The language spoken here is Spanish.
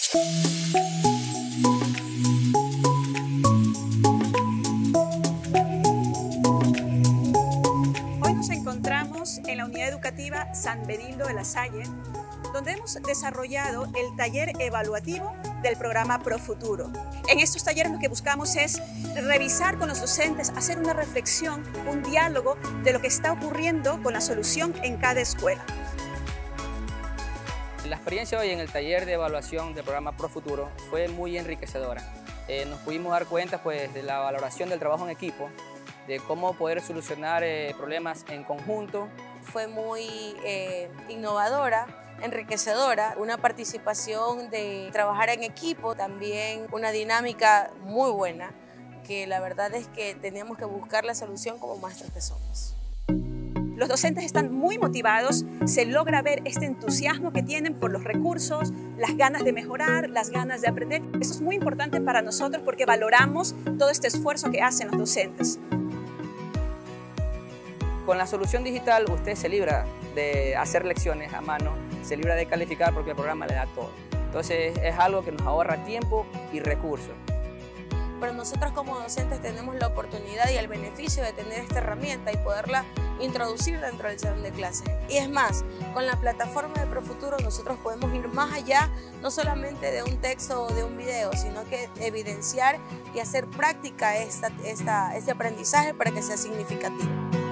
Hoy nos encontramos en la unidad educativa San Benildo de la Salle, donde hemos desarrollado el taller evaluativo del programa Profuturo. En estos talleres lo que buscamos es revisar con los docentes, hacer una reflexión, un diálogo de lo que está ocurriendo con la solución en cada escuela. La experiencia hoy en el taller de evaluación del programa Profuturo fue muy enriquecedora. Nos pudimos dar cuenta pues, de la valoración del trabajo en equipo, de cómo poder solucionar problemas en conjunto. Fue muy innovadora, enriquecedora, una participación de trabajar en equipo, también una dinámica muy buena, que la verdad es que teníamos que buscar la solución como maestros que somos. Los docentes están muy motivados, se logra ver este entusiasmo que tienen por los recursos, las ganas de mejorar, las ganas de aprender. Eso es muy importante para nosotros porque valoramos todo este esfuerzo que hacen los docentes. Con la solución digital usted se libra de hacer lecciones a mano, se libra de calificar porque el programa le da todo. Entonces es algo que nos ahorra tiempo y recursos. Pero nosotros como docentes tenemos la oportunidad y el beneficio de tener esta herramienta y poderla introducir dentro del salón de clase. Y es más, con la plataforma de Profuturo nosotros podemos ir más allá, no solamente de un texto o de un video, sino que evidenciar y hacer práctica este aprendizaje para que sea significativo.